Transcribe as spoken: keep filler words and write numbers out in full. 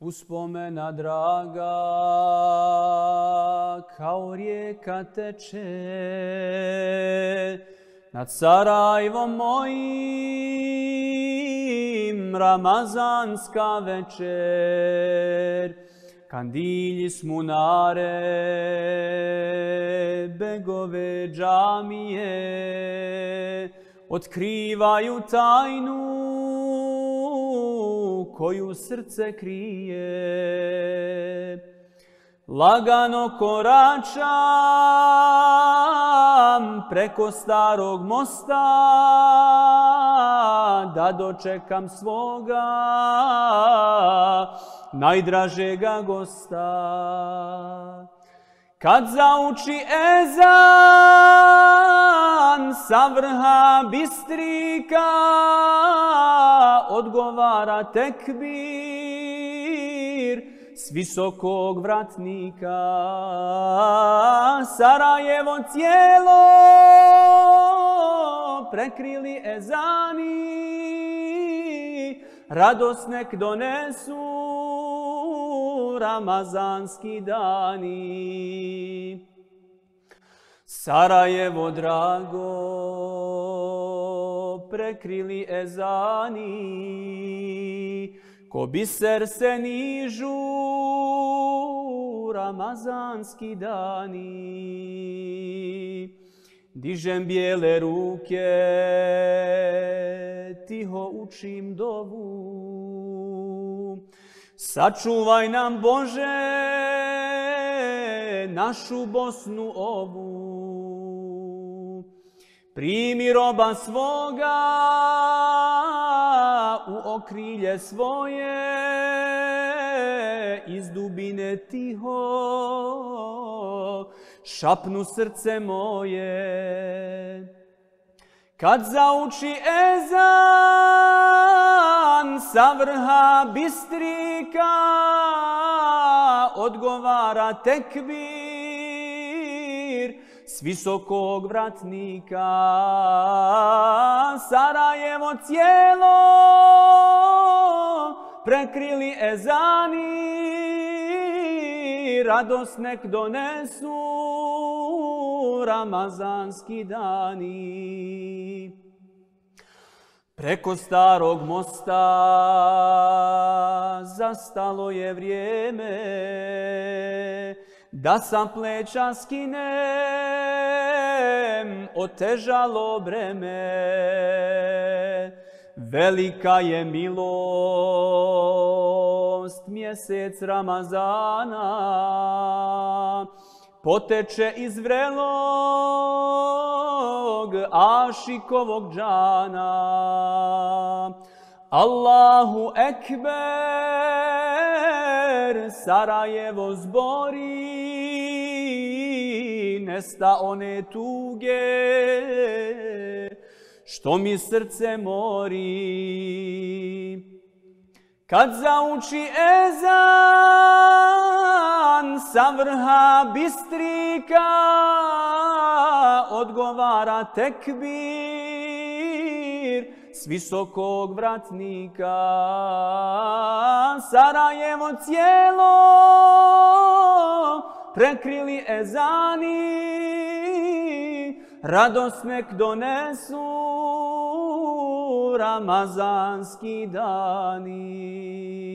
Uspomena draga kao rijeka teče nad Sarajevom mojim, ramazanska večer. Kandilji smunare, begove džamije, otkrivaju tajnu koju srce krije. Lagano koračam preko starog mosta da dočekam svoga najdražega gosta. Kad zauči ezan sa vrha Bistrika, odgovara tekbir s visokog vratnika. Sarajevo cijelo prekrili ezani, radost nek donesu ramazanski dani. Sarajevo drago prekrili ezani, ko biser se nižu ramazanski dani. Dižem bijele ruke, tiho učim dovu. Sačuvaj nam Bože našu Bosnu ovu. Primi roba svoga u okrilje svoje, iz dubine tiho šapnu srce moje. Kad zauči ezan sa vrha Bistrika, odgovara tekbir s visokog vratnika. Sarajevo cijelo prekrili ezani, radost nek donesu ramazanski dani. Preko starog mosta zastalo je vrijeme da sam pleća skinem otežalo breme. Velika je milost mjesec Ramazana, poteče iz vrelog ašikovog džana. Allahu ekber, Sarajevo zbori, nesta one tuge što mi srce mori. Kad zauči ezan sa vrha Bistrika, odgovara tekbir s visokog vratnika. Sarajevo cijelo prekrili ezani, radost nek donesu ramazanski dani.